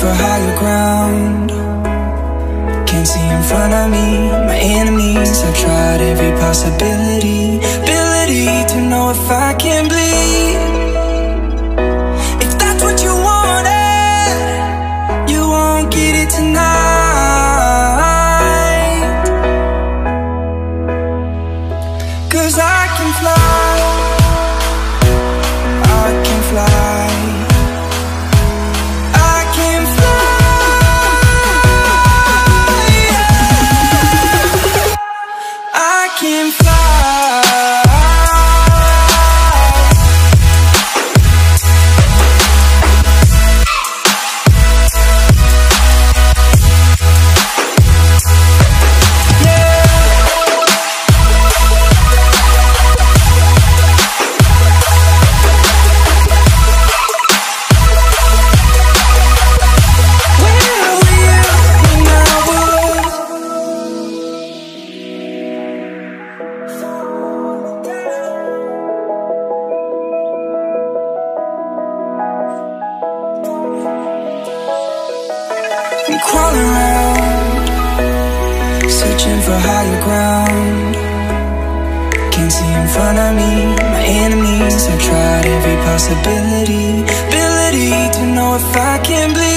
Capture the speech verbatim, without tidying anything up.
for higher ground. Can't see in front of me, my enemies. I've tried every possibility, ability to know if I can bleed. If that's what you wanted, you won't get it tonight. 'Cause I can fly, I can fly, I can fly, yeah. I can fly. I'm crawling around, searching for higher ground. Can't see in front of me, my enemies. I've tried every possibility, ability to know if I can bleed.